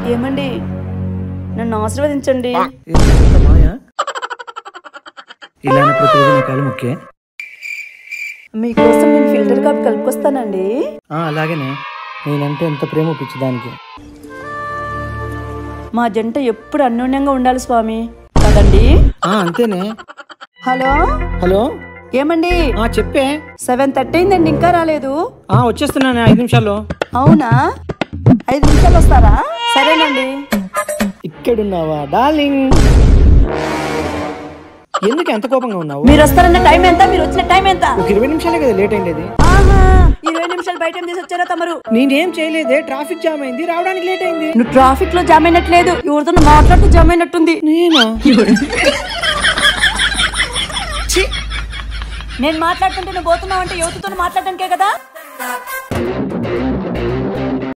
ఏమండి నన్ను ఆశీర్వదించండి. మీకోసం నేను ఫిల్టర్ కాఫీ కలుపుకొస్తానండి. అలాగేనే, నేనంటే ఎంత ప్రేమ పిచ్చిదానికి. మా జంట ఎప్పుడు అన్యోన్యంగా ఉండాలి స్వామి కదండి. అంతేనే. హలో హలో ఏమండి చెప్పే. 7:30 అయిందండి, ఇంకా రాలేదు. వచ్చేస్తున్నాను 5 నిమిషాల్లో. అవునా, 5 నిమిషాలు వస్తారా? సరేనండి. ఇక్కడున్నావా డార్లింగ్? ఎందుకు ఎంత కోపంగా ఉన్నావు? మీరు వస్తారన్న టైం ఎంత, మీరు వచ్చిన టైం ఎంత? ఒక 20 నిమిషాలే కదా లేట్ అయింది. 20 నిమిషాలు బయట ఏం చేసి వచ్చారా తమరు? నేనేం చేయలేదే, ట్రాఫిక్ జామ్ అయింది, రావడానికి లేట్ అయింది. నువ్వు ట్రాఫిక్ లో జామ్ అయినట్లేదు, ఎవరితో మాట్లాడుతూ జామ్ అయినట్టుంది. నేనా? నేను మాట్లాడుతుంటే నువ్వు పోతున్నావు అంటే యువతతో మాట్లాడడానికే కదా.